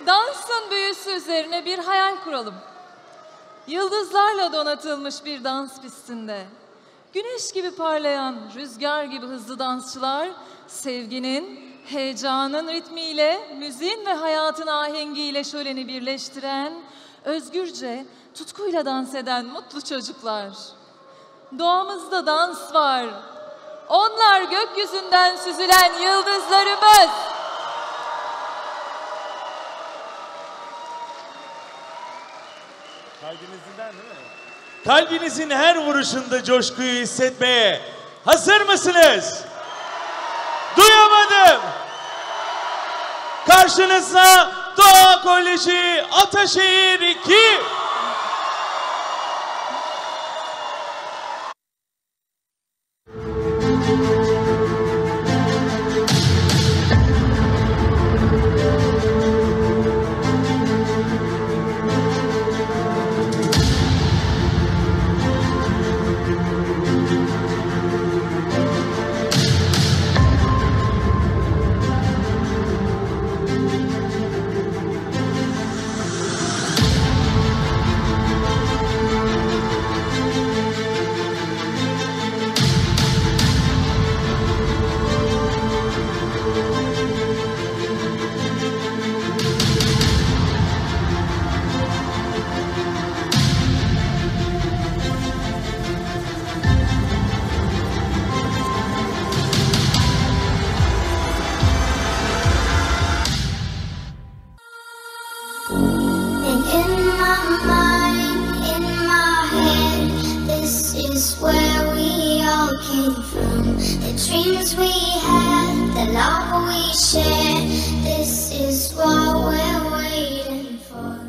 Dansın büyüsü üzerine bir hayal kuralım. Yıldızlarla donatılmış bir dans pistinde, güneş gibi parlayan, rüzgar gibi hızlı dansçılar, sevginin, heyecanın ritmiyle, müziğin ve hayatın ahengiyle şöleni birleştiren, özgürce, tutkuyla dans eden mutlu çocuklar. Doğamızda dans var. Onlar gökyüzünden süzülen yıldızlarımız. Kalbinizden değil mi? Kalbinizin her vuruşunda coşkuyu hissetmeye hazır mısınız? Duyamadım. Karşınızda Doğa Koleji Ataşehir 2. Where we all came from, the dreams we had, the love we shared. This is what we're waiting for.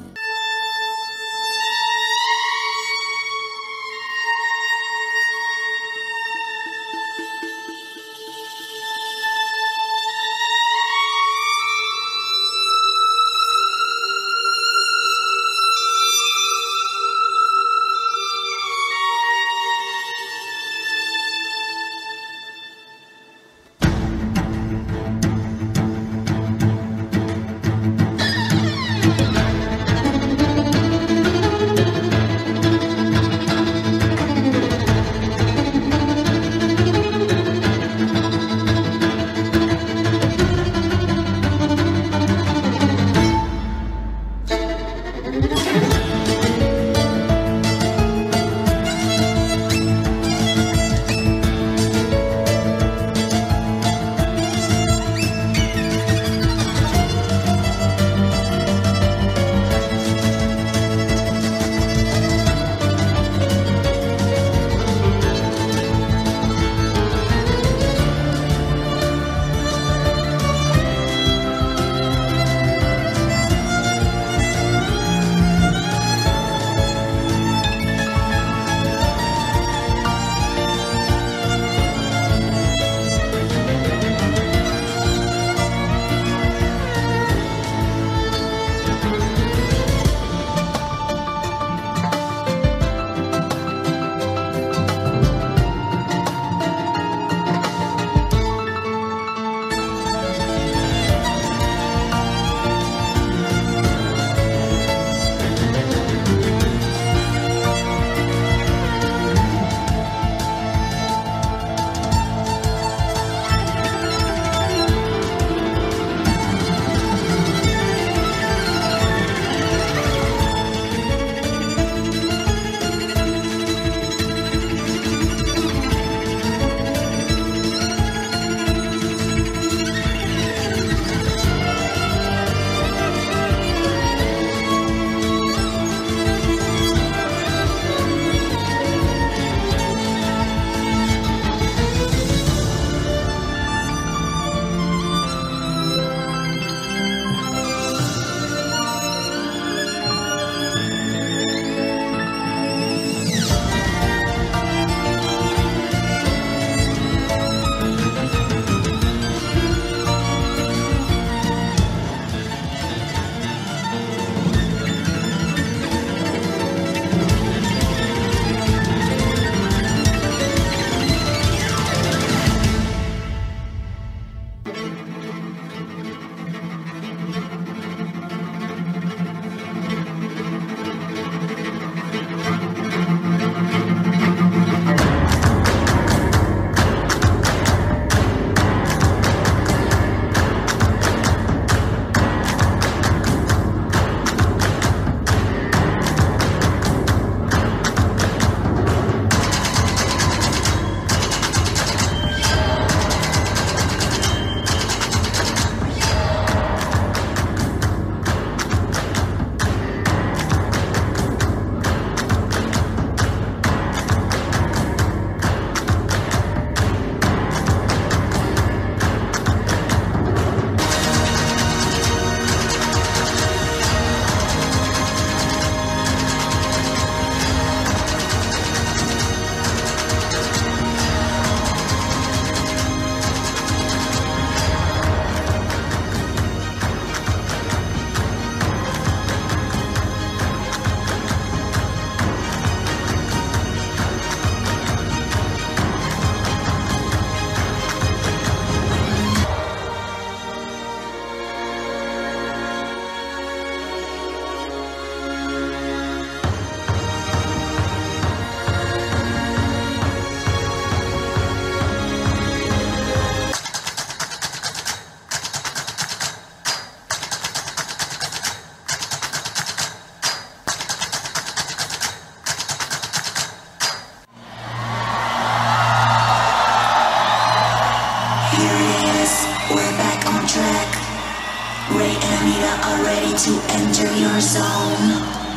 Anita are ready to enter your zone.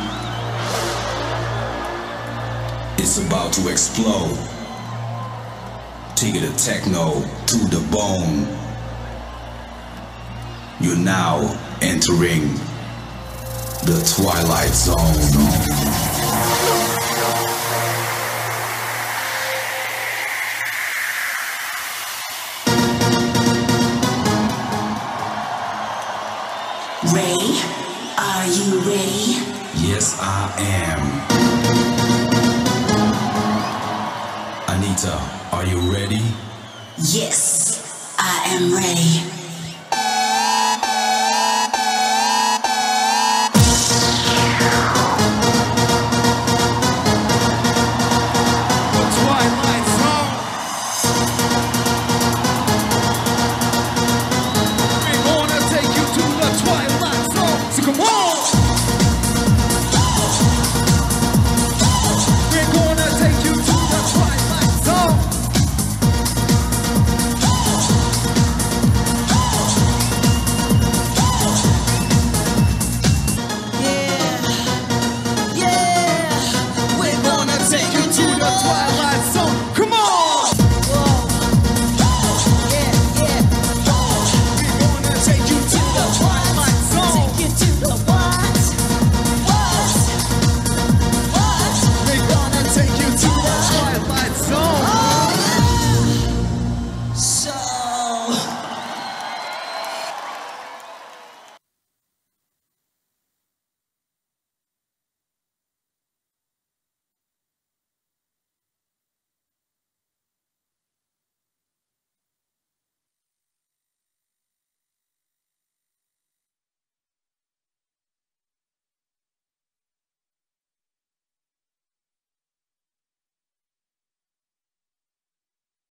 It's about to explode. Take it a techno to the bone. You're now entering the Twilight Zone. Ray, are you ready? Yes, I am. Anita, are you ready? Yes, I am ready.